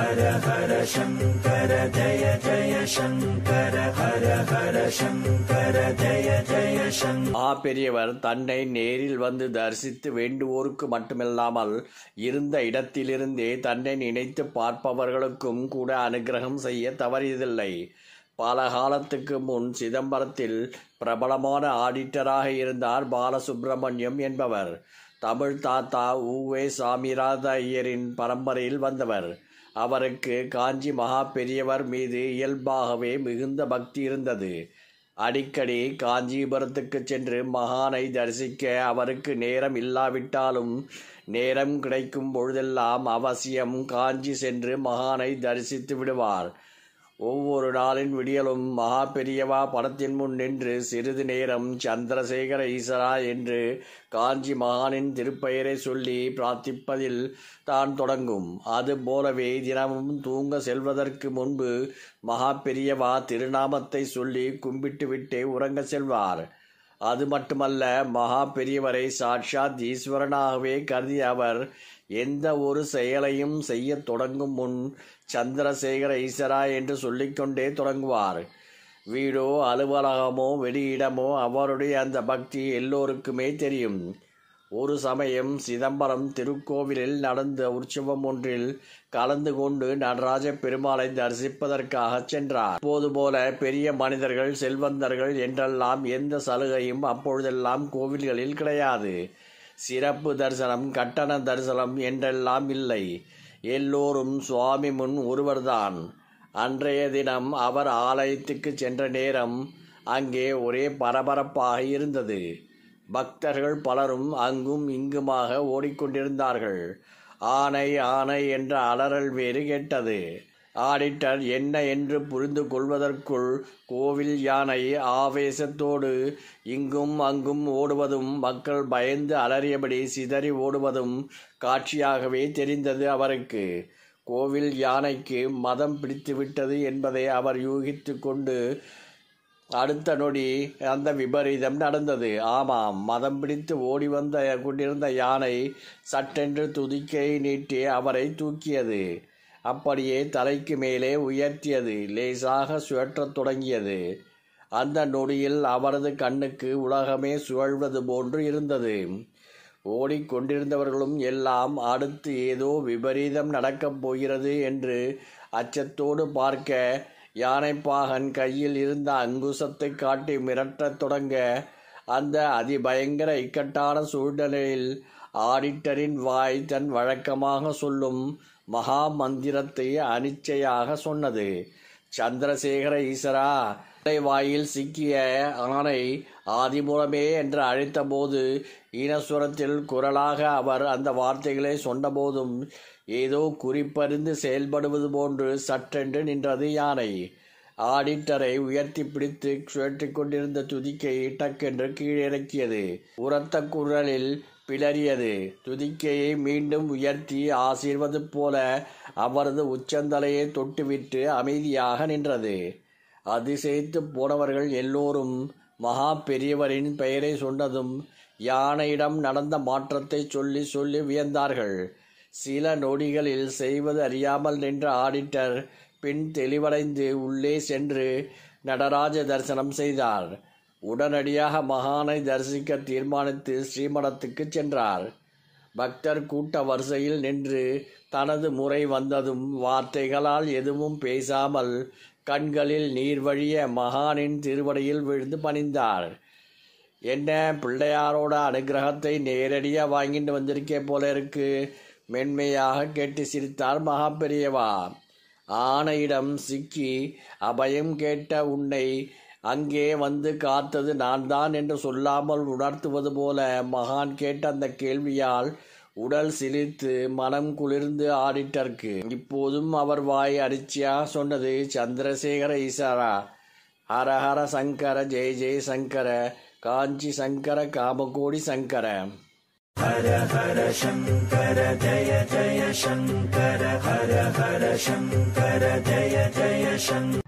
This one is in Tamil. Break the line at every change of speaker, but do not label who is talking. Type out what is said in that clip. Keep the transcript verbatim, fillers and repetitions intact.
ஹர ஹர சங்கர ஜய ஜய சங்கர ஹர ஹர சங்கர ஜய ஜய சங்கர.
ஆ பெரியவர் தன்னை நேரில் வந்து தரிசித்து வேண்டுவோருக்கு மட்டுமில்லாமல் இருந்த இடத்திலிருந்தே தன்னை நினைத்து பார்ப்பவர்களுக்கும் கூட அனுகிரகம் செய்ய தவறியதில்லை. பல காலத்துக்கு முன் சிதம்பரத்தில் பிரபலமான ஆடிட்டராக இருந்தார் பாலசுப்பிரமணியம் என்பவர். தமிழ் தாத்தா உவே சாமிநாத ஐயரின் பரம்பரையில் வந்தவர். அவருக்கு காஞ்சி மகா பெரியவர் மீது இயல்பாகவே மிகுந்த பக்தி இருந்தது. அடிக்கடி காஞ்சிபுரத்துக்கு சென்று மகானை தரிசிக்க அவருக்கு நேரம் இல்லாவிட்டாலும் நேரம் கிடைக்கும் பொழுதெல்லாம் அவசியம் காஞ்சி சென்று மகானை தரிசித்து விடுவார். ஒவ்வொரு நாளின் விடியலும் மகா பெரியவா படத்தின் முன் நின்று சிறிது நேரம் சந்திரசேகர ஈஸ்வரா என்று காஞ்சி மகானின் திருப்பெயரை சொல்லி பிரார்த்திப்பதில் தான் தொடங்கும். அதுபோலவே தினமும் தூங்க செல்வதற்கு முன்பு மகா பெரியவா திருநாமத்தை சொல்லி கும்பிட்டு விட்டே உறங்க செல்வார். அது மட்டுமல்ல, மகா பெரியவரை சாட்சாத் ஈஸ்வரனாகவே கருதிய அவர் எந்த ஒரு செயலையும் செய்ய தொடங்கும் முன் சந்திரசேகர ஈஸ்வரா என்று சொல்லிக்கொண்டே தொடங்குவார். வீடோ அலுவலகமோ வெளியிடமோ அவருடைய அந்த பக்தி எல்லோருக்குமே தெரியும். ஒரு சமயம் சிதம்பரம் திருக்கோவிலில் நடந்த உற்சவம் ஒன்றில் கலந்து கொண்டு நடராஜ பெருமாளை தரிசிப்பதற்காக சென்றார். அப்போது போல பெரிய மனிதர்கள், செல்வந்தர்கள் என்றெல்லாம் எந்த சலுகையும் அப்பொழுதெல்லாம் கோவில்களில் கிடையாது. சிறப்பு தரிசனம், கட்டண தரிசனம் என்றெல்லாம் இல்லை. எல்லோரும் சுவாமி முன் ஒருவர்தான். அன்றைய தினம் அவர் ஆலயத்துக்கு சென்ற நேரம் அங்கே ஒரே பரபரப்பாக இருந்தது. பக்தர்கள் பலரும் அங்கும் இங்குமாக ஓடிக்கொண்டிருந்தார்கள். ஆனை ஆனை என்ற அலறல் வேறு கேட்டது. ஆடிட்டர் என்ன என்று புரிந்து கொள்வதற்குள் கோவில் யானை ஆவேசத்தோடு இங்கும் அங்கும் ஓடுவதும் மக்கள் பயந்து அலறியபடி சிதறி ஓடுவதும் காட்சியாகவே தெரிந்தது அவருக்கு. கோவில் யானைக்கு மதம் பிடித்துவிட்டது என்பதை அவர் யூகித்து கொண்டு அடுத்த நொடி அந்த விபரீதம் நடந்தது. ஆமாம், மதம் பிடித்து ஓடி வந்த கொண்டிருந்த யானை சட்டென்று துதிக்கையை நீட்டி அவரை தூக்கியது. அப்படியே தலைக்கு மேலே உயர்த்தியது. லேசாக சுழற்றத் தொடங்கியது. அந்த நொடியில் அவரது கண்ணுக்கு உலகமே சுழல்வது போன்று இருந்தது. ஓடிக்கொண்டிருந்தவர்களும் எல்லாம் அடுத்து ஏதோ விபரீதம் நடக்கப் போகிறது என்று அச்சத்தோடு பார்க்க, யானைப்பாகன் கையில் இருந்த அங்குசத்தை காட்டி மிரட்டத் தொடங்க, அந்த அதிபயங்கர இக்கட்டான சூழ்நிலையில் ஆடிட்டரின் வாய் தன் வழக்கமாக சொல்லும் மகா மந்திரத்தை அனிச்சையாக சொன்னது. சந்திரசேகர ஈஸ்வரா. வாயில் சிக்கிய ஆணை ஆதிமூலமே என்று அழைத்தபோது ஈனஸ்வரத்தில் குரலாக அவர் அந்த வார்த்தைகளை சொன்னபோதும் ஏதோ குறிப்பறிந்து செயல்படுவது போன்று சற்றென்று நின்றது யானை. ஆடிட்டரை உயர்த்தி பிடித்து சுழற்றி கொண்டிருந்த துதிக்கை டக்கென்று கீழிறக்கியது. உரத்த குரலில் பிளறியது. துதிக்கையை மீண்டும் உயர்த்தி ஆசீர்வது போல அவரது உச்சந்தலையை தொட்டுவிட்டு அமைதியாக நின்றது. அதிசயித்து போனவர்கள் எல்லோரும் மகா பெரியவரின் பெயரை சொன்னதும் யானையிடம் நடந்த மாற்றத்தை சொல்லி சொல்லி வியந்தார்கள். சில நொடிகளில் செய்வது அறியாமல் நின்ற ஆடிட்டர் பின் தெளிவடைந்து உள்ளே சென்று நடராஜ தரிசனம் செய்தார். உடனடியாக மகானை தரிசிக்க தீர்மானித்து ஸ்ரீமடத்துக்கு சென்றார். பக்தர் கூட்ட வரிசையில் நின்று தனது முறை வந்ததும் வார்த்தைகளால் எதுவும் பேசாமல் கண்களில் நீர் வழிய மகானின் திருவடியில் விழுந்து பணிந்தார். என்ன பிள்ளையாரோட அனுகிரகத்தை நேரடியாக வாங்கிட்டு வந்திருக்கே போல இருக்கு, மென்மையாக கேட்டு சிரித்தார் மகா பெரியவா. ஆனையிடம் சிக்கி அபயம் கேட்ட உன்னை அங்கே வந்து காத்தது நான் தான் என்று சொல்லாமல் உணர்த்துவது போல மகான் கேட்ட அந்த கேள்வியால் உடல் சிலிர்த்து மனம் குளிர்ந்து ஆடிட்டருக்கு. இப்போதும் அவர் வாய் அரிச்சியா சொன்னது, சந்திரசேகர ஈஸ்வரா, ஹரஹர சங்கர, ஜெய ஜெய சங்கர, காஞ்சி சங்கர, காமகோடி சங்கர.
ஹர ஹர சங்கர ஜய ஜய சங்கர, ஹர ஹர சங்கர ஜய ஜய சங்கர.